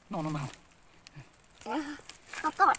No. Không có.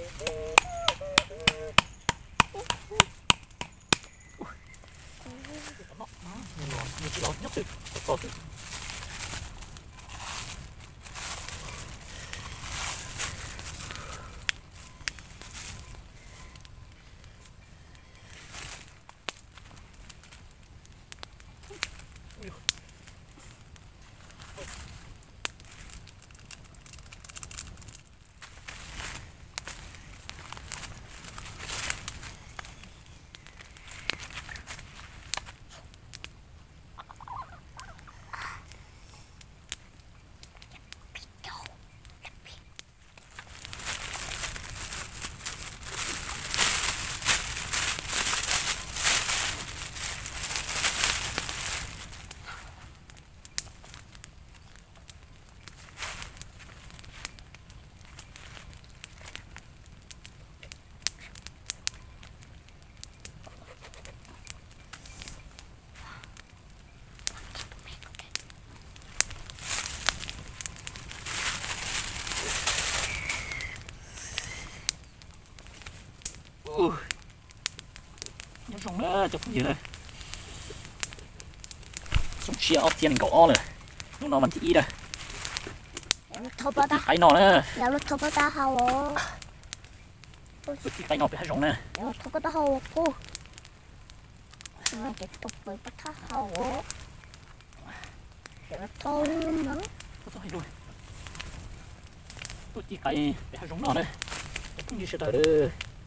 nhớ xong nữa chụp gì nữa xong chia ốc tiền cậu nữa lúc nào mình chỉ đây cái nọ nữa cái nọ bị hay rong nữa tôi chỉ cái bị hay rong nọ nữa cũng như sẽ tới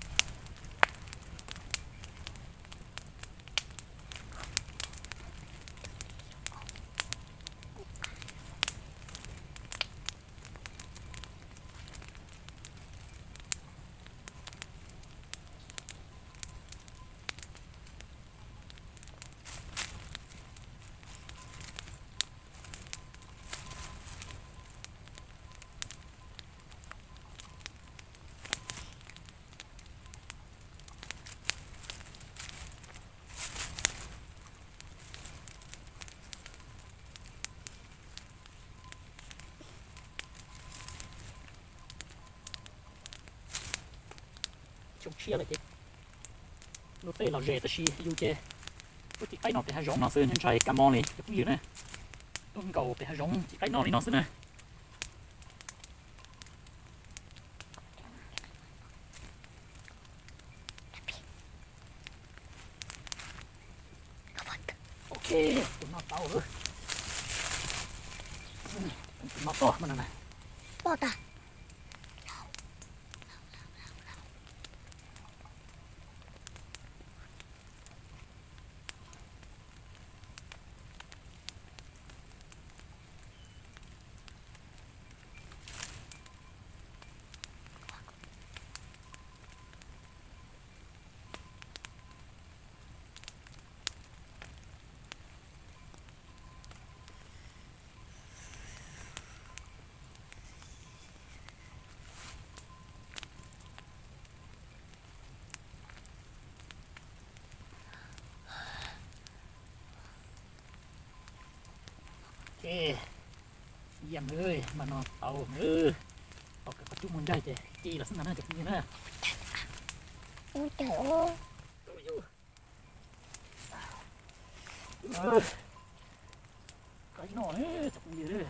chung chia lại chứ nó tê là rẻ ta xì yêu chê có chỉ cái nó bị hay rong nó xưa nên trái cam on này cũng như này con cầu bị hay rong chỉ cái nó này nó xưa này ok tụi nó tao rồi tụi nó to mà này to ta dầm ơi mà nó tàu ơi có cái chút muốn đây thì chi là sẵn sàng chụp như thế ôi trời ơi cái nó ấy chụp như thế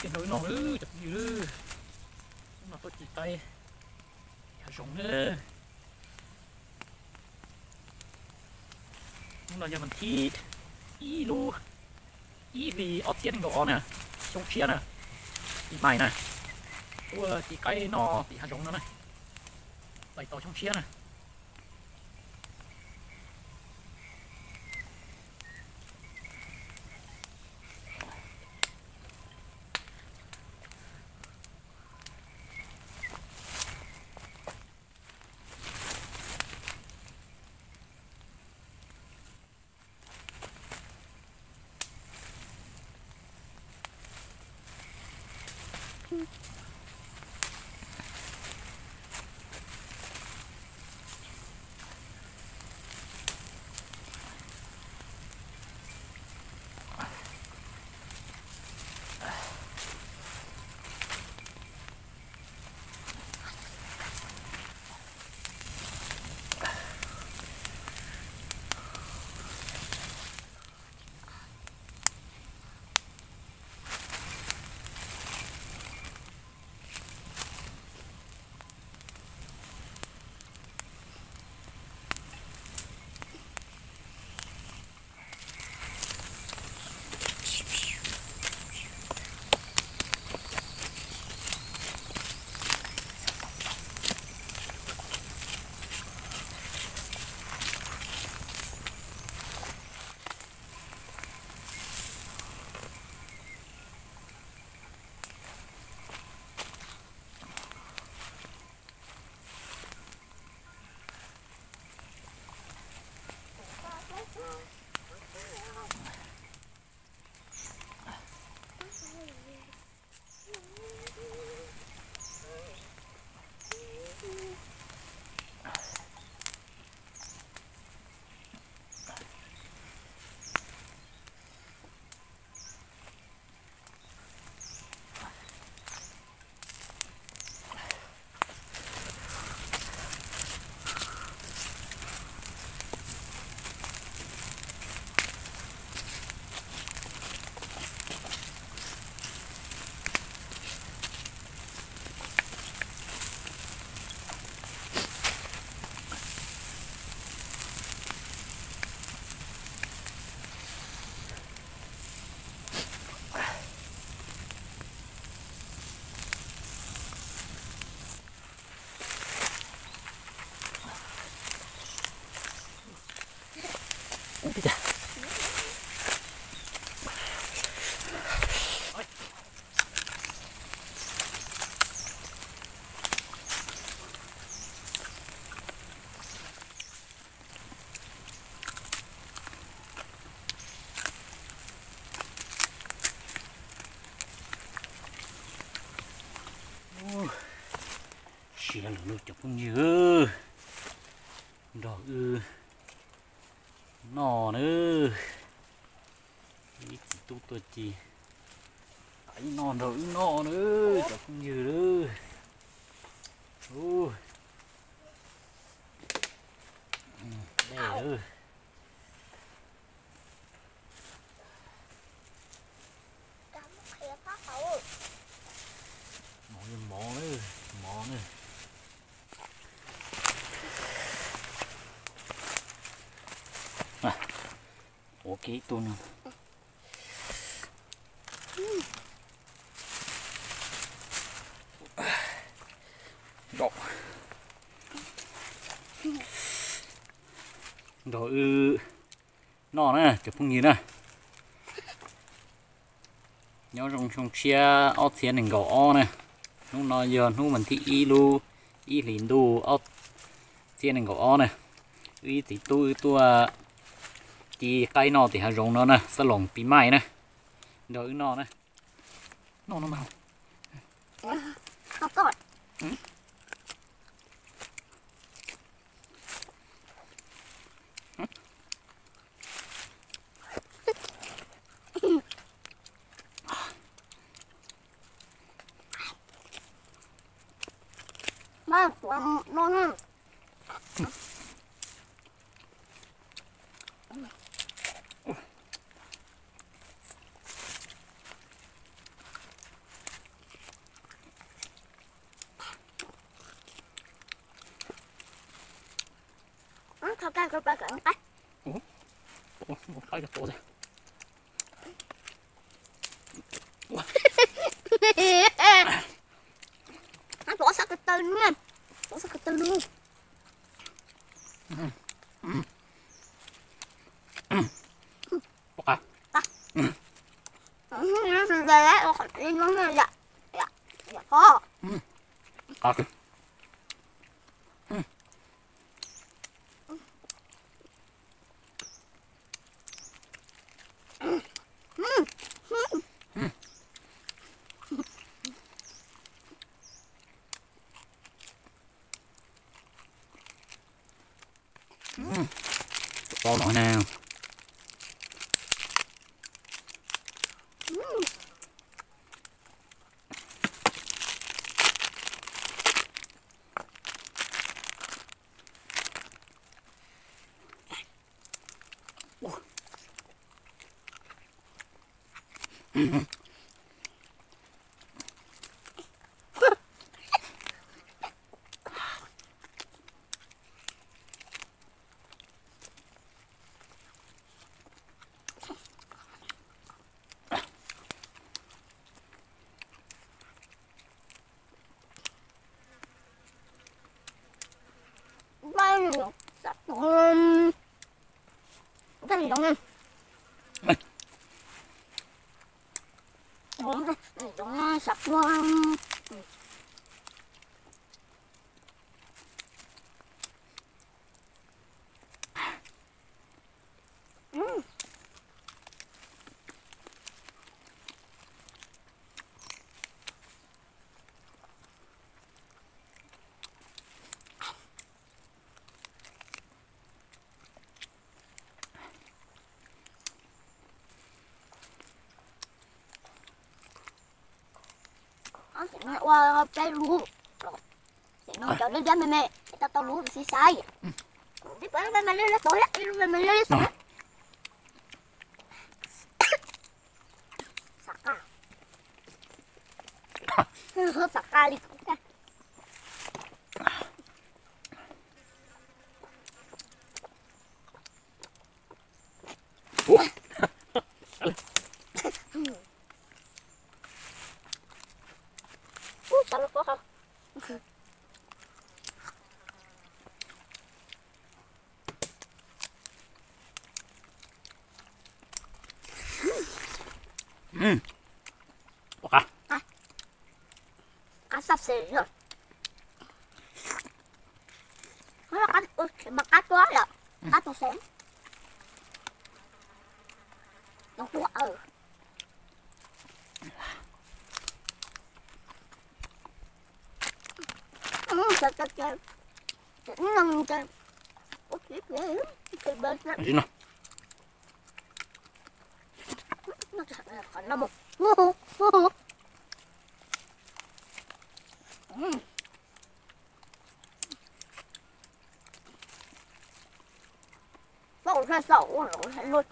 tiền nổi nọ ư chụp như ư nó tôi chỉ tay hả rồng nữa nó giờ mình thi ý lu ý vì ở tiền gõ nè trong chia nè thì mày nè tôi chỉ cái nó thì hả rồng nữa này bày tỏ trong chia nè bây giờ xìa là nước chụp cũng nhiều đỏ nọ nữa ít tu tôi chỉ ấy nọ nữa chụp cũng nhiều nữa đây nữa mỏ nữa ok tôi nè đồ nọ nè chụp phong gì nè nhớ trong chia ớt thiên hình gỗ o nè lúc nó giờ lúc mình thi y lu y lìn đu ớt thiên hình gỗ o nè y thì tôi chỉ cây nọ thì hà rồng nó nè sa lồng tí mày nè đợi nọ nè nó màu không có ba nó Thôi cái cái. Ủa, một cái tổ ra. Nó bỏ sắc cái tên nha. Bỏ sắc cái tên luôn. Ok. Đây đấy, nó đi nó dạ. Dạ. Dạ thôi. Ok. Có nổi nào. Đây là sắc cái gì đâu nha. Đúng sạch luôn. Nó sẽ nói qua cái luôn. Sẽ nói cho nó ra mẹ. Tao luôn xí sai. Đi qua mẹ lên tối á, đi mẹ lên tối. Saka. Saka đi. Sao có không? Ok. Cá sắp xỉ rồi. Nó là cá, mà cá quá là cá to xém. Nó quá Trời. Nó nằm trời. Ủa kiếp ghê lắm. Cái bên đó. Gì nào? Nó thật là khỏi nó một. Nó ra sầu rồi luôn.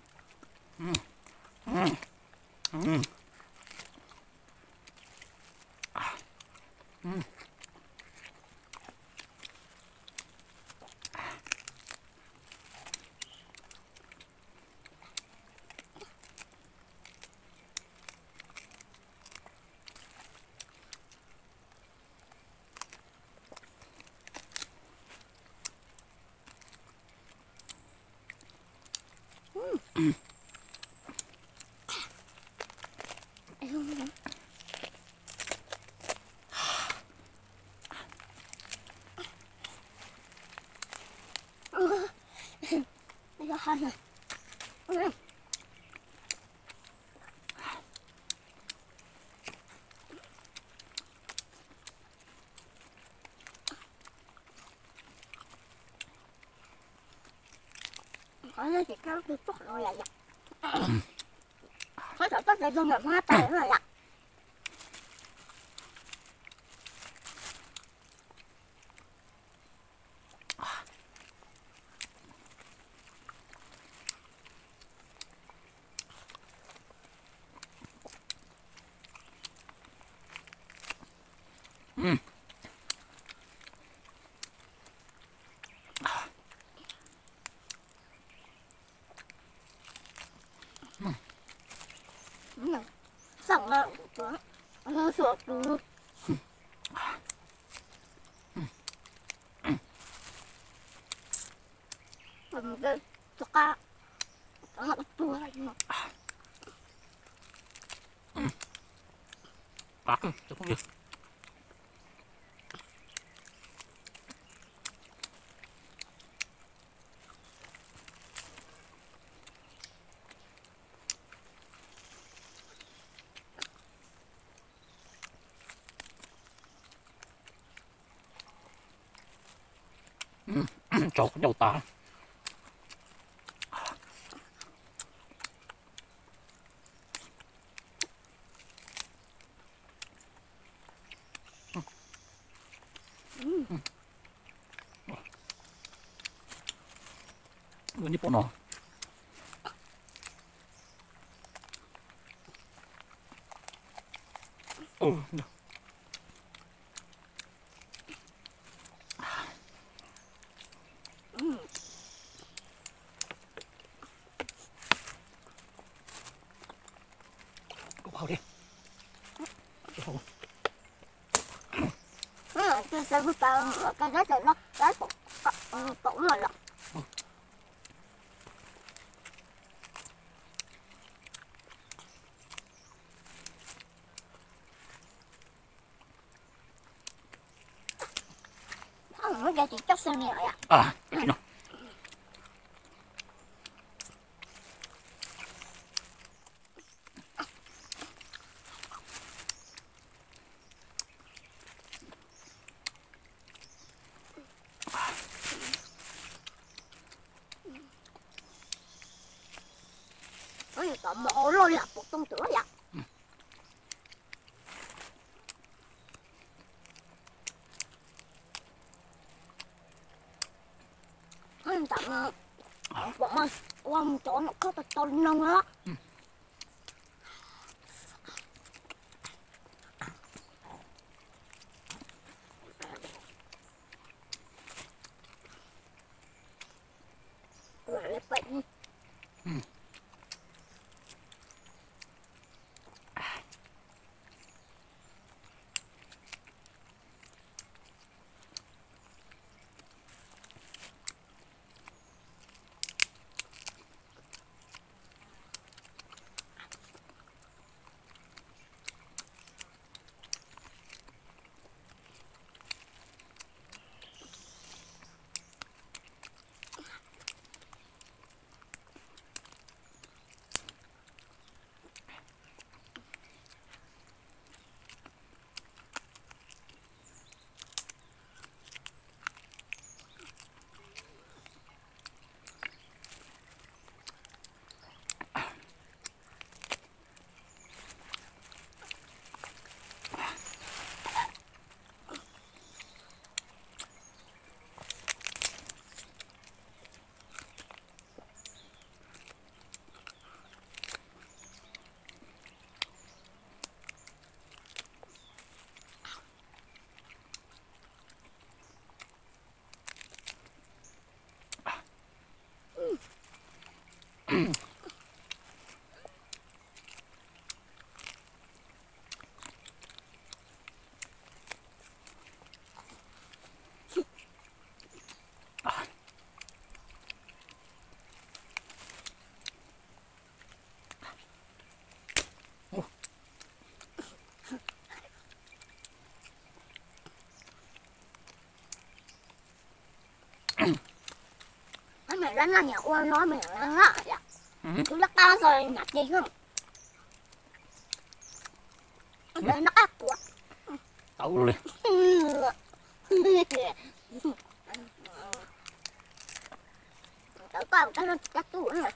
Nó hơn rồi. Nó chỉ có cái chút rồi là vậy. Có thể có thể dùng được hoa tẻ rồi ạ. được. Cái tất cả nó chua lắm. Bạc chứ không được. Trời cái đầu tả. Ini pono. Oh, no. Cô bảo đi. Cái rết này nó tổn rồi lắm. Nó ra chỉ chắc xương này ạ. À, no. Ôi, tao mổ lôi là một tông tử vậy. Ôi, tao bọn ơi, qua một chỗ nó có tao nông đó. Rồi bệnh. Mày đánh là nhà quan nói mày đánh là vậy. Chú lắc ta rồi nhặt gì không? Để nó ác của. Tao luôn. Tao coi một cái nó chắc chú nữa.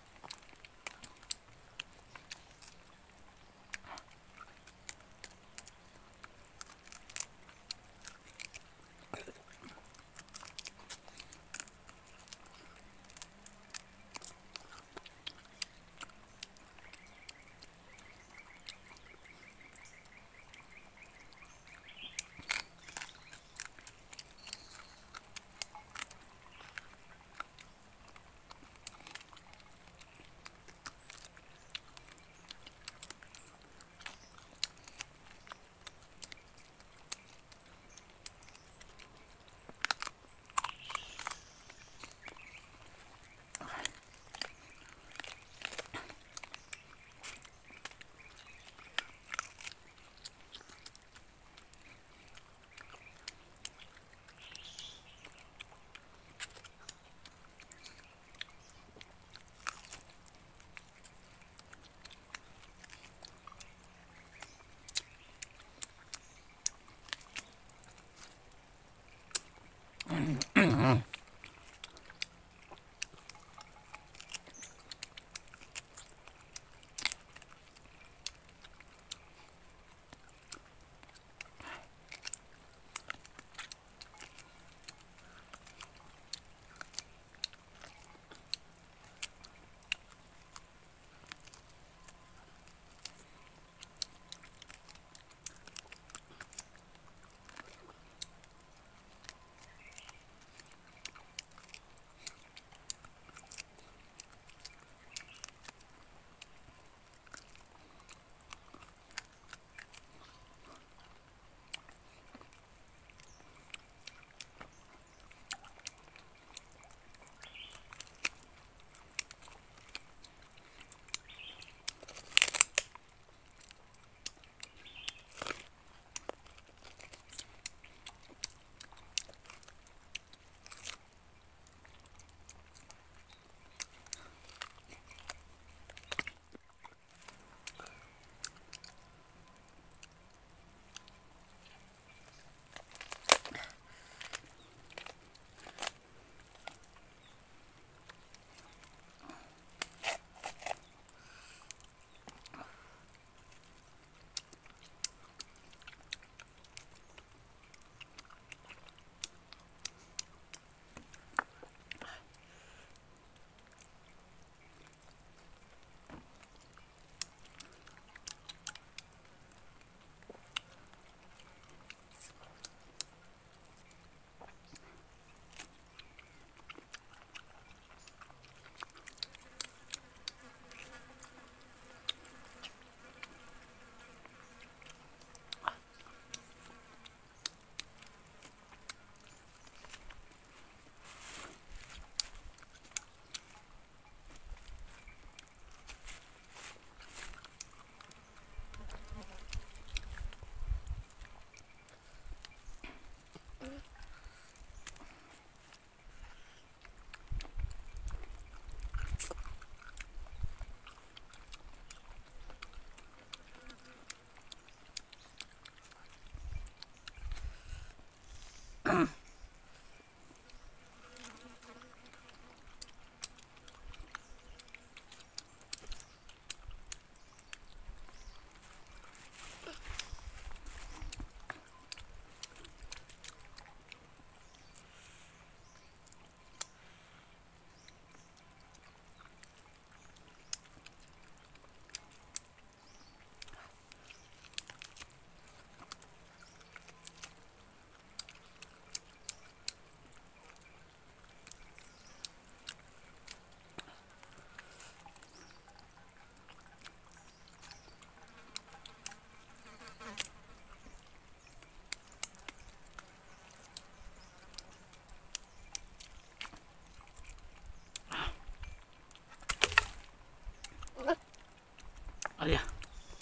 Ở đây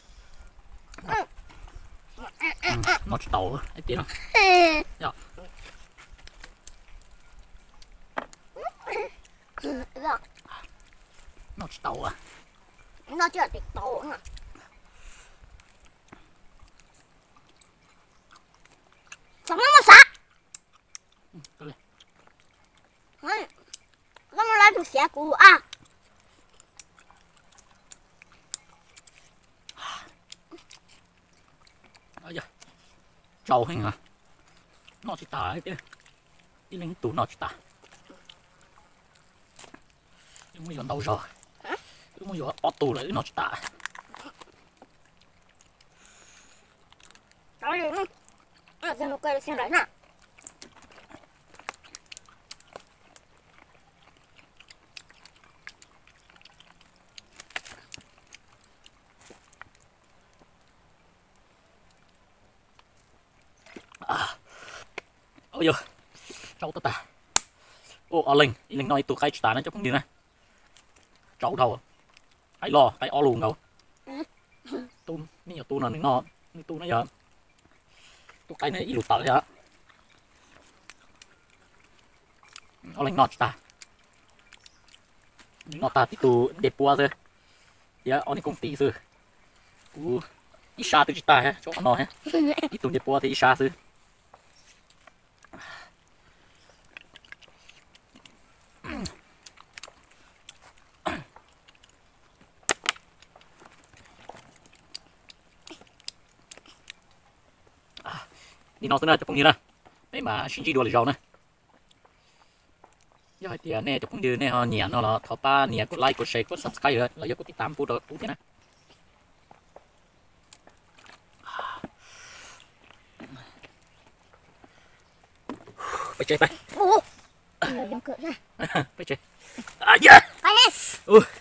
nó chỉ tàu ấy tiếng dạ nó chỉ tàu à nó chưa được tổ nữa. Sống nó mà xả. Nó mà lấy được xe của à. Ở đây trâu hình à nó chỉ tả ấy tiếng đi lính tù nó chỉ tả nhưng mà giờ đâu rồi nhưng mà giờ ở tù lại nó chỉ tả Trời ơi, nó sẽ nó cười xem đấy nè. ôi giờ trâu tất tả ô ở linh nói tụi cái chỉ tả nó cho không đi nè trâu đâu cái lo cái o luôn đâu tuนี่tu nào nó tu nó giờ tu cái này yêu tở vậy ở linh nó chỉ tả nó tả tí tu đẹp quá rồi giờ ở đây công ty rồi cú ít xa tu chỉ tả ha chỗ nó ha tí tu đẹp quá thì ít xa rồi đi nó sẽ là chụp như này đấy mà xin chỉ đùa là giàu này giờ thì nè chụp như nè họ nhẹ nó là thọ ba nhẹ có like có share có subscribe rồi là giờ cóติดตาม phụ trợ phụ thế nàyไปchơiไป Ủa, đừng cười ra. ไปchơi à yeah Phải đi.